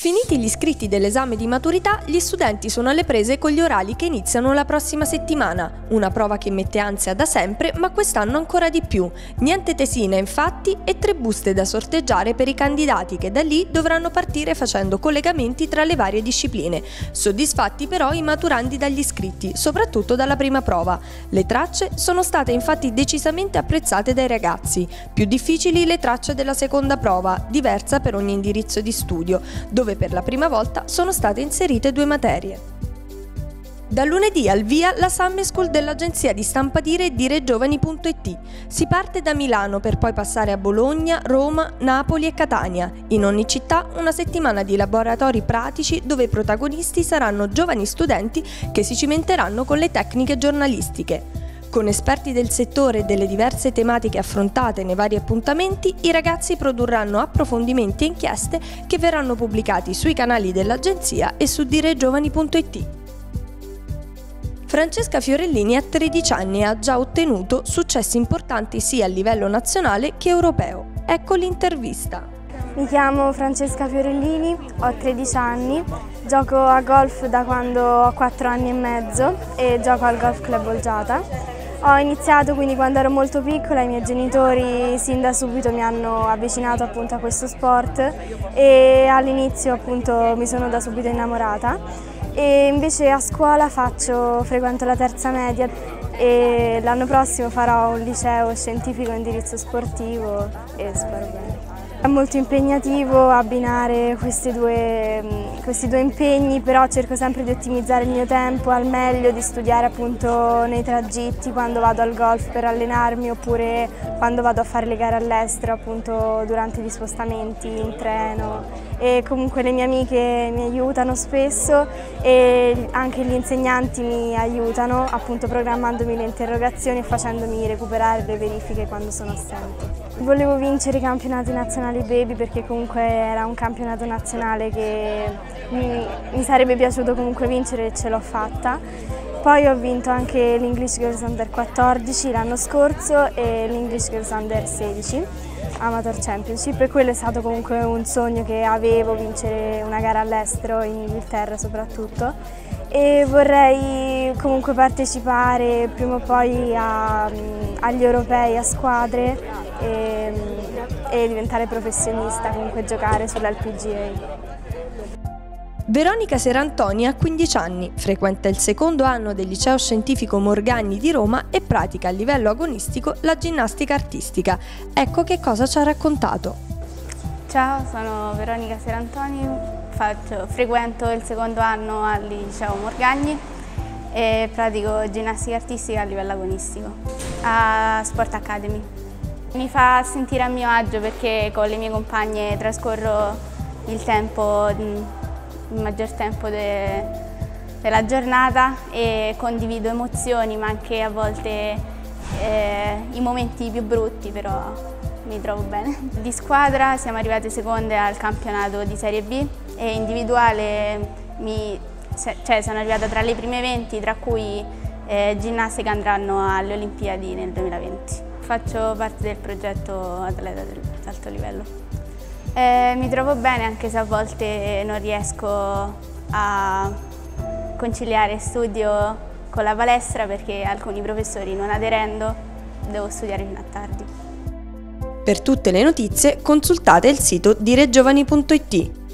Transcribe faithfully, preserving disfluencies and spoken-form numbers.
Finiti gli iscritti dell'esame di maturità, gli studenti sono alle prese con gli orali che iniziano la prossima settimana, una prova che mette ansia da sempre, ma quest'anno ancora di più. Niente tesina infatti e tre buste da sorteggiare per i candidati che da lì dovranno partire facendo collegamenti tra le varie discipline. Soddisfatti però i maturandi dagli iscritti, soprattutto dalla prima prova. Le tracce sono state infatti decisamente apprezzate dai ragazzi. Più difficili le tracce della seconda prova, diversa per ogni indirizzo di studio, dove per la prima volta sono state inserite due materie. Da lunedì al via la Summer School dell'agenzia di stampa Dire Diregiovani punto it. Si parte da Milano per poi passare a Bologna, Roma, Napoli e Catania. In ogni città una settimana di laboratori pratici dove i protagonisti saranno giovani studenti che si cimenteranno con le tecniche giornalistiche. Con esperti del settore e delle diverse tematiche affrontate nei vari appuntamenti, i ragazzi produrranno approfondimenti e inchieste che verranno pubblicati sui canali dell'agenzia e su Diregiovani punto it. Francesca Fiorellini ha tredici anni e ha già ottenuto successi importanti sia a livello nazionale che europeo. Ecco l'intervista. Mi chiamo Francesca Fiorellini, ho tredici anni, gioco a golf da quando ho quattro anni e mezzo e gioco al Golf Club Olgiata. Ho iniziato quindi quando ero molto piccola, i miei genitori sin da subito mi hanno avvicinato appunto a questo sport e all'inizio appunto mi sono da subito innamorata. E invece a scuola faccio, frequento la terza media e l'anno prossimo farò un liceo scientifico indirizzo sportivo e spero bene. È molto impegnativo abbinare questi due, questi due impegni, però cerco sempre di ottimizzare il mio tempo al meglio, di studiare appunto nei tragitti quando vado al golf per allenarmi oppure quando vado a fare le gare all'estero appunto durante gli spostamenti in treno. E comunque le mie amiche mi aiutano spesso e anche gli insegnanti mi aiutano appunto programmandomi le interrogazioni e facendomi recuperare le verifiche quando sono assente. Volevo vincere i campionati nazionali baby perché comunque era un campionato nazionale che mi, mi sarebbe piaciuto comunque vincere e ce l'ho fatta. Poi ho vinto anche l'English Girls Under quattordici l'anno scorso e l'English Girls Under sedici Amateur Championship e quello è stato comunque un sogno che avevo, vincere una gara all'estero, in Inghilterra soprattutto. E vorrei comunque partecipare prima o poi a, agli europei a squadre e, e diventare professionista, comunque giocare sull'L P G A. Veronica Serantoni ha quindici anni, frequenta il secondo anno del liceo scientifico Morgagni di Roma e pratica a livello agonistico la ginnastica artistica. Ecco che cosa ci ha raccontato. Ciao, sono Veronica Serantoni, faccio, frequento il secondo anno al liceo Morgagni e pratico ginnastica artistica a livello agonistico a Sport Academy. Mi fa sentire a mio agio perché con le mie compagne trascorro il tempo, il maggior tempo de, della giornata e condivido emozioni ma anche a volte eh, i momenti più brutti, però mi trovo bene. Di squadra siamo arrivate seconde al campionato di Serie B e individuale mi, cioè, sono arrivata tra le prime venti, tra cui eh, ginnaste che andranno alle Olimpiadi nel duemilaventi. Faccio parte del progetto Atleta d'Alto Livello. Eh, mi trovo bene anche se a volte non riesco a conciliare studio con la palestra perché alcuni professori non aderendo devo studiare fino a tardi. Per tutte le notizie consultate il sito Diregiovani punto it.